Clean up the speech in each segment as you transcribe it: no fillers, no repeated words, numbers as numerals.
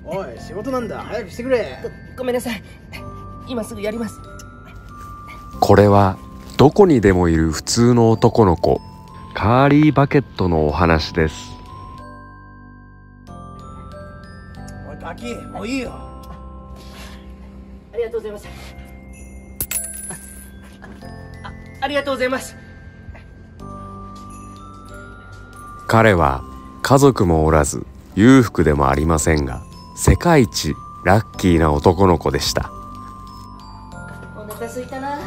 おい、仕事なんだ。早くしてくれ。 ごめんなさい。今すぐやります。 これはどこにでもいる普通の男の子、カーリーバケットのお話です。 おい、ガキ、もういいよ。 ありがとうございます。ありがとうございます。 彼は家族もおらず裕福でもありませんが、世界一ラッキーな男の子でした。 お腹空いたな。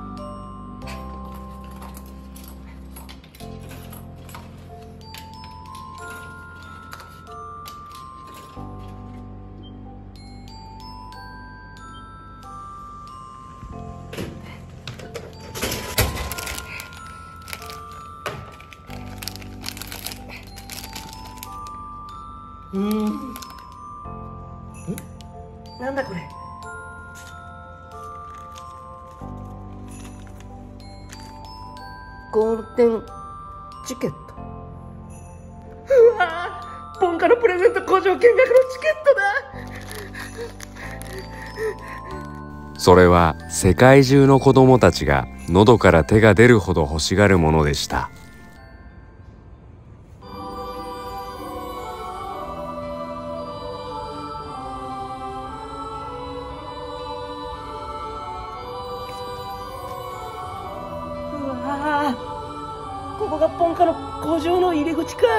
なんだこれ。ゴールデンチケット。うわー、ポンカのプレゼント工場見学のチケットだ。 それは世界中の子供たちが喉から手が出るほど欲しがるものでした。 ここがポンカの工場の入り口か。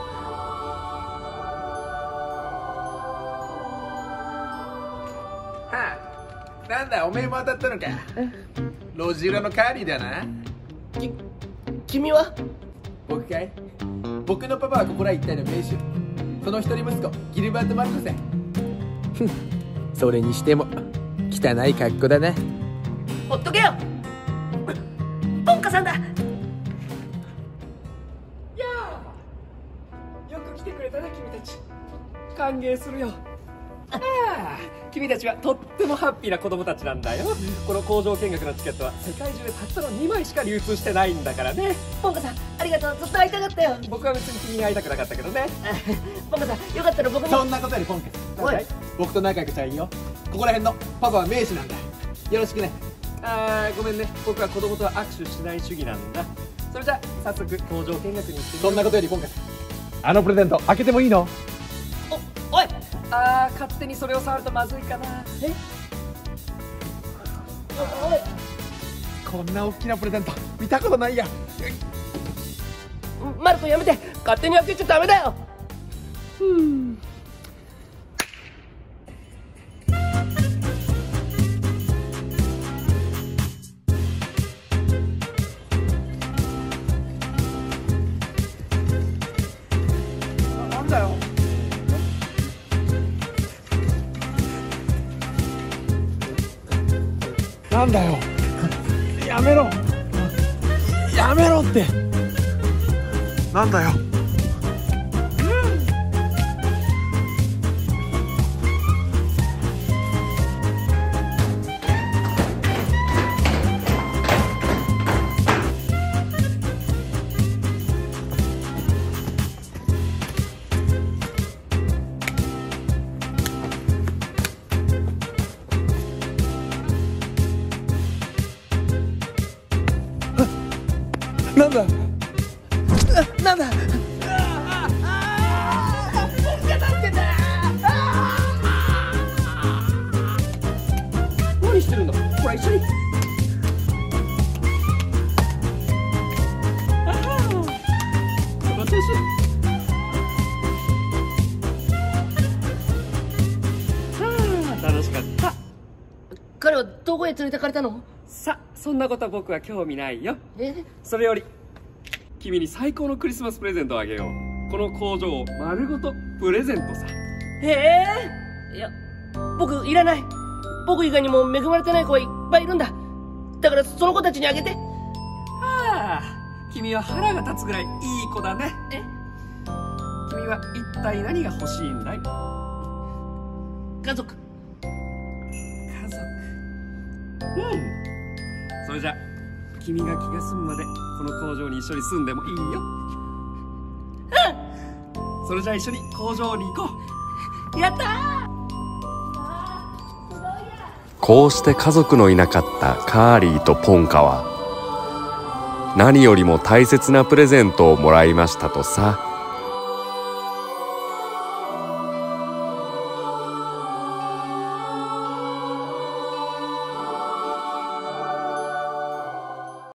はあ、なんだ、おめえも当たったのか。路地裏のカーリーだな。 君は？ 僕かい？僕のパパはここら一帯の名手。その一人息子、ギルバート・マルコさん。それにしても汚い格好だな。 ほっとけよ。ポンカさんだ。 よく来てくれたね、君たち。歓迎するよ。 君たちはとってもハッピーな子供たちなんだよ。この工場見学のチケットは世界中でたったの2枚しか流通してないんだからね。 ポンカさん、ありがとう。ずっと会いたかったよ。 僕は別に君に会いたくなかったけどね。 ポンカさん、よかったら僕も。 そんなことよりポンカおい、 僕と仲良くしたらいいよ。ここら辺のパパは名手なんだ。よろしくね。 ごめんね、僕は子供とは握手しない主義なんだ。それじゃあ早速工場見学に行ってみよう。 そんなことよりポンカあのプレゼント開けてもいいの？ おい。 勝手にそれを触るとまずいかな。 おい。 こんな大きなプレゼント見たことないや。 マルコ、やめて。勝手に開けちゃダメだよ。 なんだよ。なんだよ。やめろ。やめろって。なんだよ。なんだ。なんだ。 何してるんだ。ほら一緒に。この調子。楽しかった。 彼はどこへ連れてかれたの？ さ、そんなことは僕は興味ないよ。 え？ それより君に最高のクリスマスプレゼントをあげよう。この工場を丸ごとプレゼントさ。 へえ。いや、僕いらない。僕以外にも恵まれてない子はいっぱいいるんだ。だからその子たちにあげて。 君は腹が立つぐらいいい子だね。君は一体何が欲しいんだい？ 家族。 家族。それじゃ君が気が済むまでこの工場に一緒に住んでもいいよ。それじゃあ一緒に工場に行こう。 やったー。 こうして家族のいなかったカーリーとポンカは何よりも大切なプレゼントをもらいましたとさ。